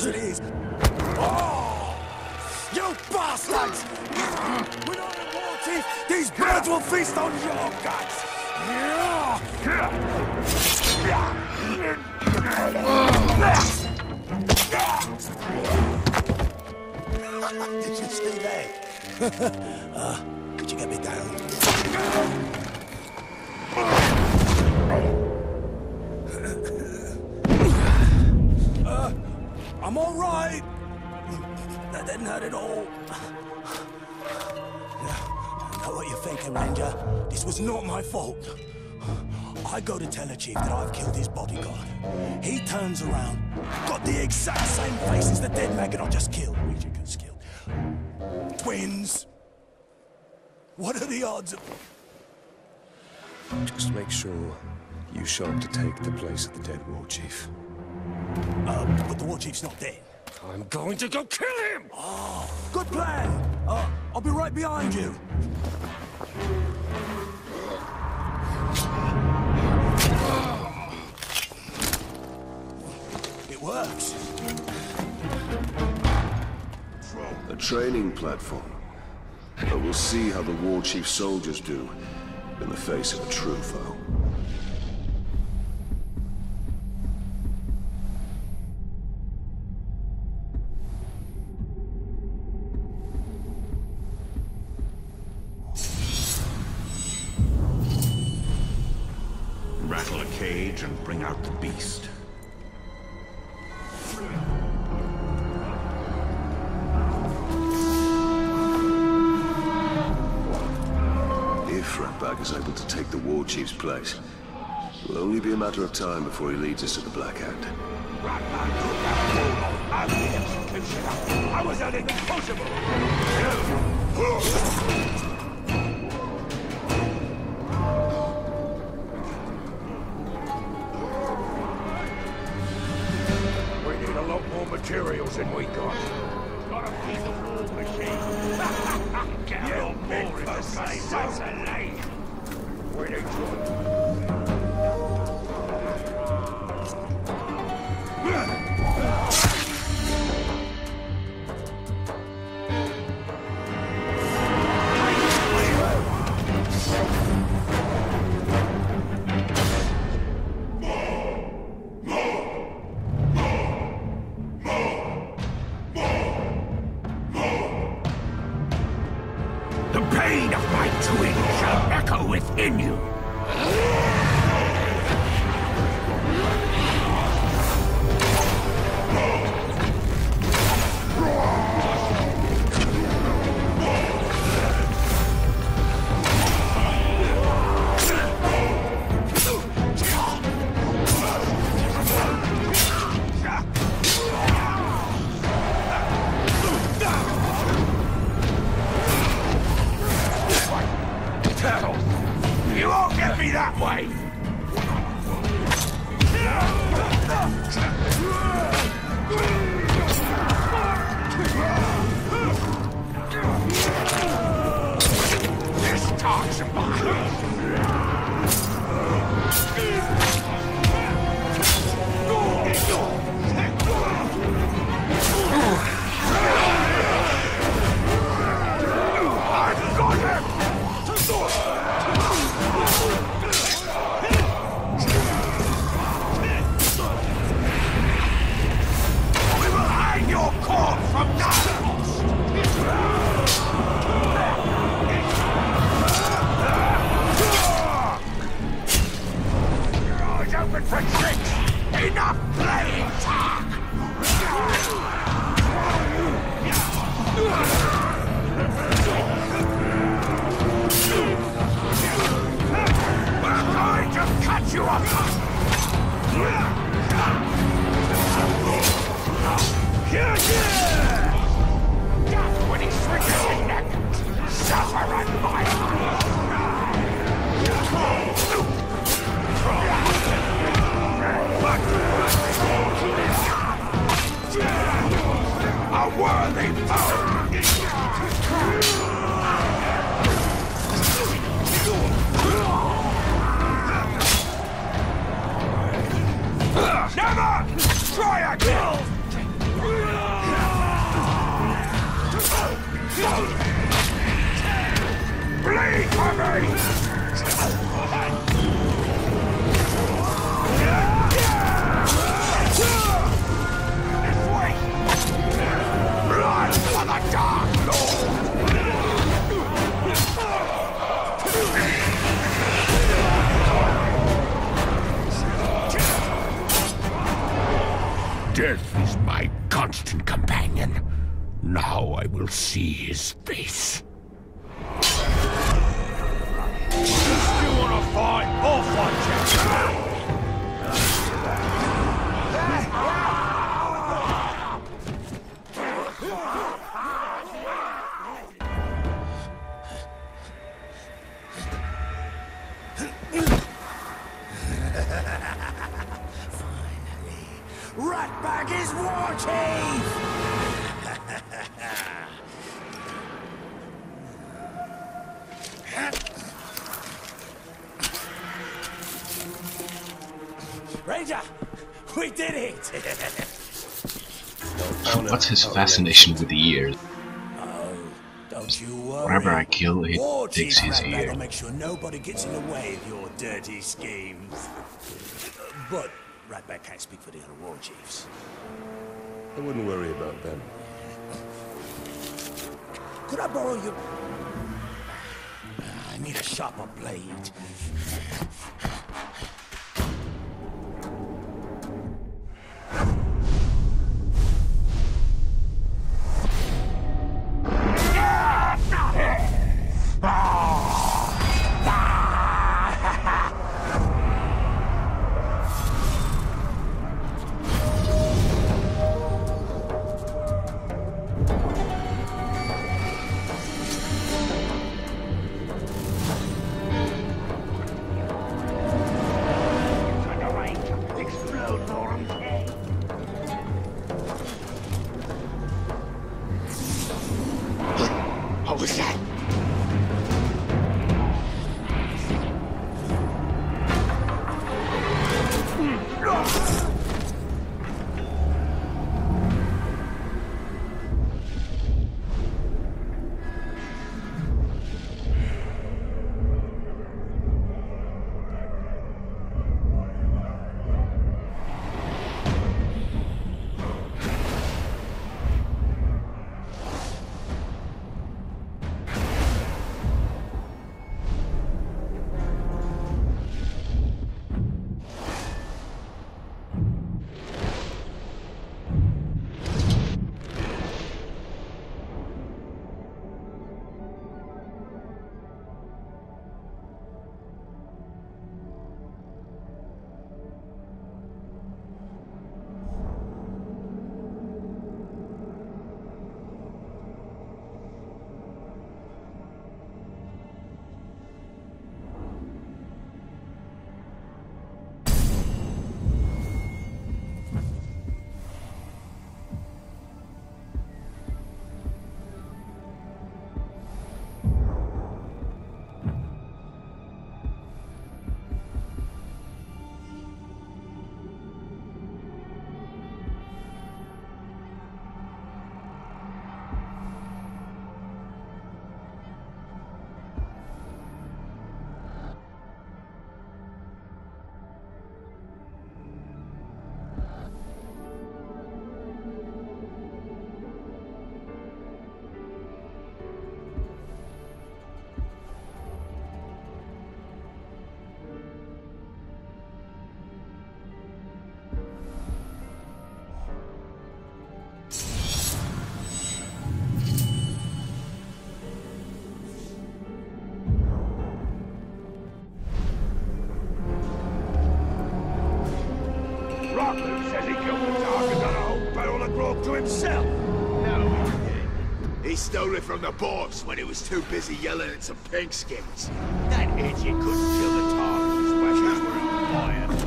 as it is. Oh! You bastards! We're not a warchief! These birds will feast on your guts! Did you see that? Could you get me down? I'm all right. That didn't hurt at all. I know what you're thinking, Ranger. This was not my fault. I go to tell the chief that I've killed his bodyguard. He turns around, got the exact same face as the dead maggot I just killed. Twins. What are the odds of... Just make sure you show up to take the place of the dead warchief. But the warchief's not dead. I'm going to go kill him! Oh, good plan! I'll be right behind you. It works. A training platform. But we'll see how the warchief soldiers do in the face of a true foe. Rattle a cage and bring out the beast. If Ratbag is able to take the warchief's place, it will only be a matter of time before he leads us to the Black Hand. I was an impossible. We need a lot more materials than we got. Gotta feed the war machine. Get your men for the same lane. We need to... The pain of my twin shall echo within you. You won't get me that way! This talks about... I've got him! We will hang your corpse from Ready for me! This way! Blood for the Dark Lord! Death is my constant companion. Now I will see his face. You still wanna fight? I'll fight you. Ratbag is warchief! Ranger, we did it! What's his fascination with the ears? Oh, don't you worry. Whenever I kill, he Warchief takes his Ratbag ear. will make sure nobody gets in the way of your dirty schemes. But Ratbag can't speak for the other war chiefs. I wouldn't worry about them. Could I borrow your... I need a sharper blade. What was that? Says he killed the target on a whole barrel of grog to himself. No, he didn't. He stole it from the boss when he was too busy yelling at some pinkskins. That idiot couldn't kill the target. His weapons were on fire.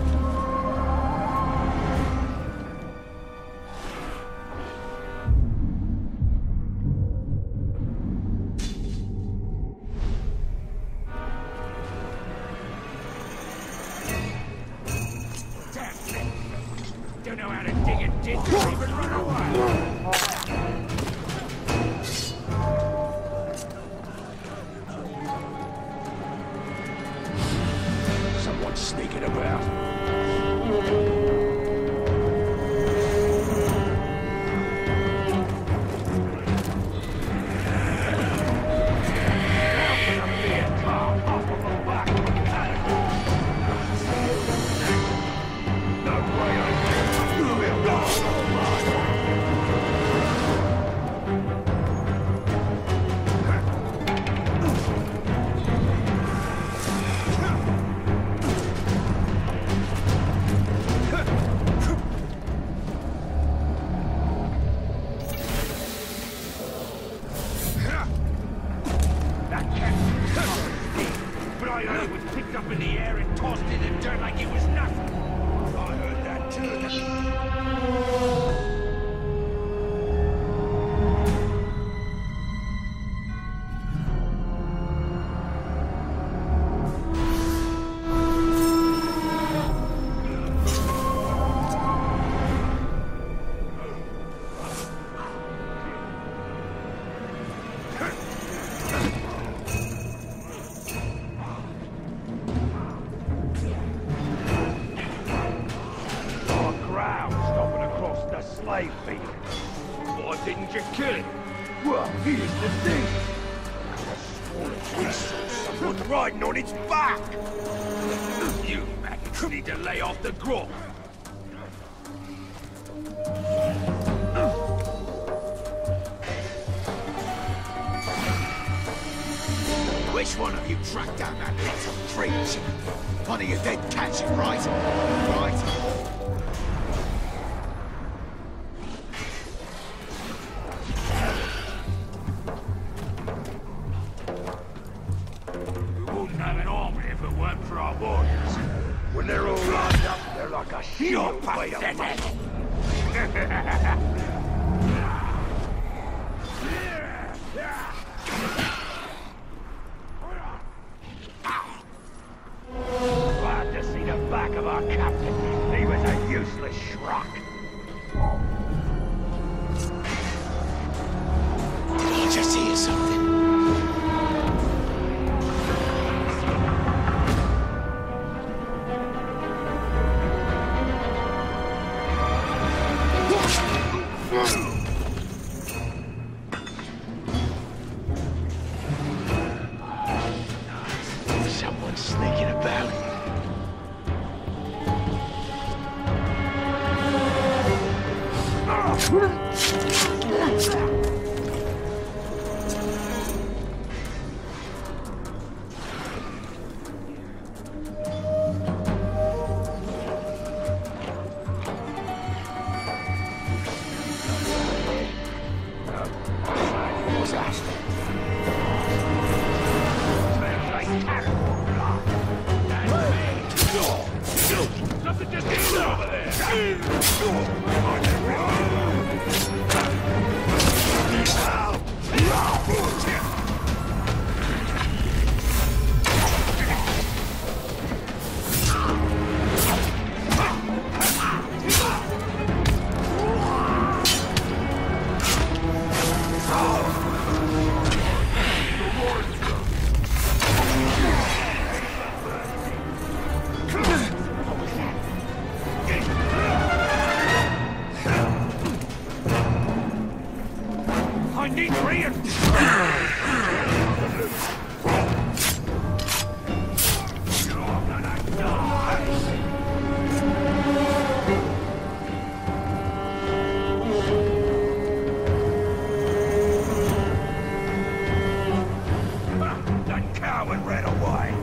Don't know how to dig a ditch or even run away. sneaking about. Why didn't you kill him? Well, here's the thing. We saw someone riding on its back. You maggots need to lay off the grog. Which one of you tracked down that little creature? One of your dead cats, right? Right? When they're all lined up, they're like a shield made of metal. Glad to see the back of our captain. He was a useless schrock. Did you just hear something? Someone's sneaking about. What's that? Smells like terrible blood. Something just hit over I need that coward ran away.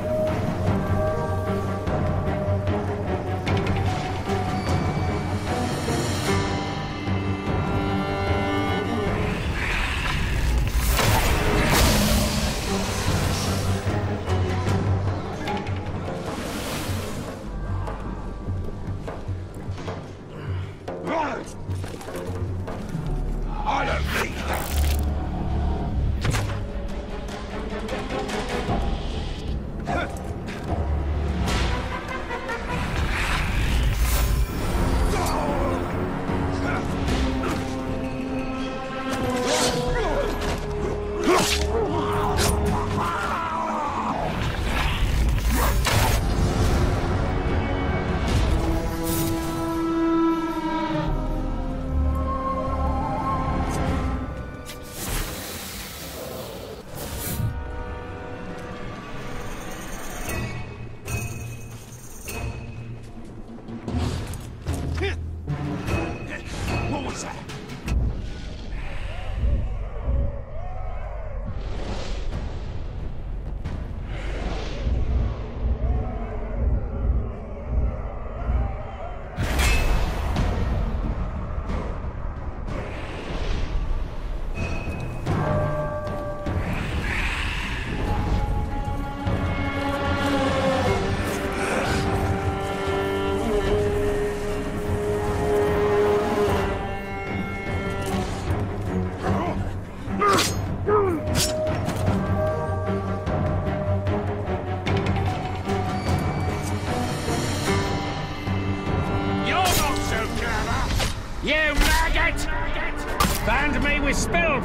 I don't need that.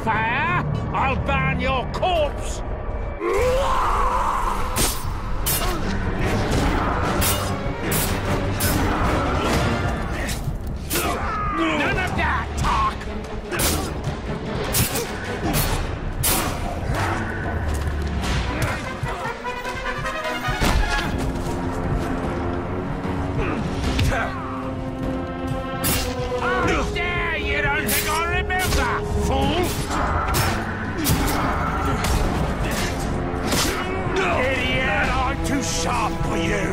fire, I'll burn your corpse! None of that talk! How dare you don't think I remember, fool! Idiot, I'm too sharp for you!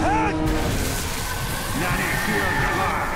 None of your alive!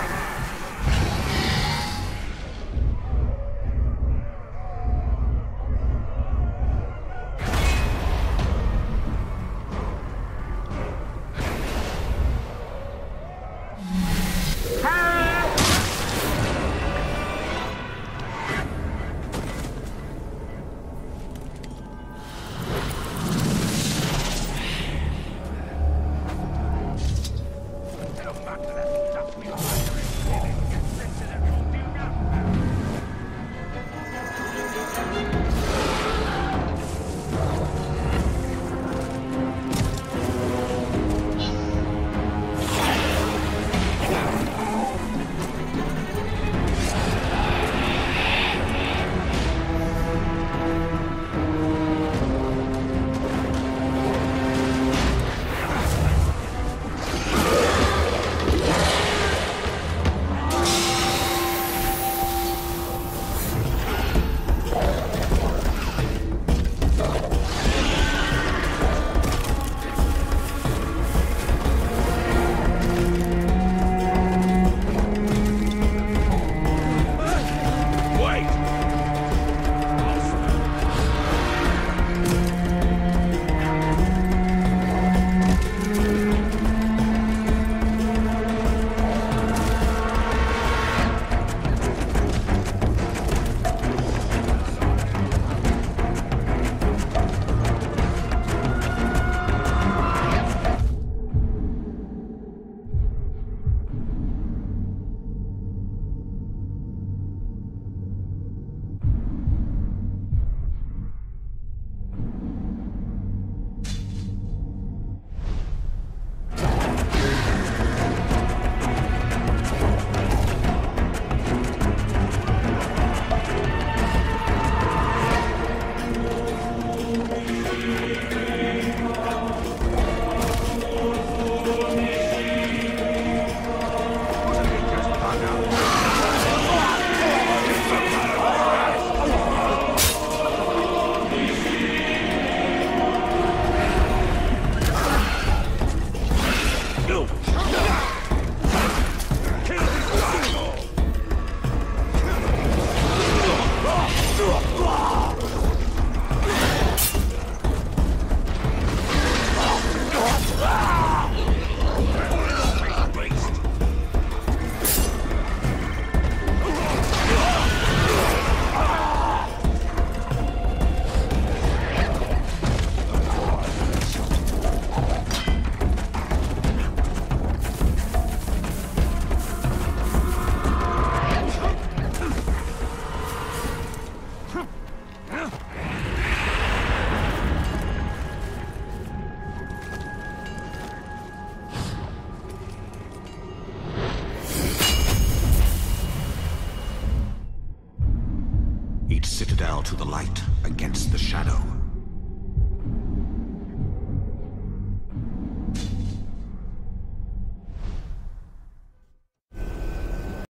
Each citadel to the light against the shadow.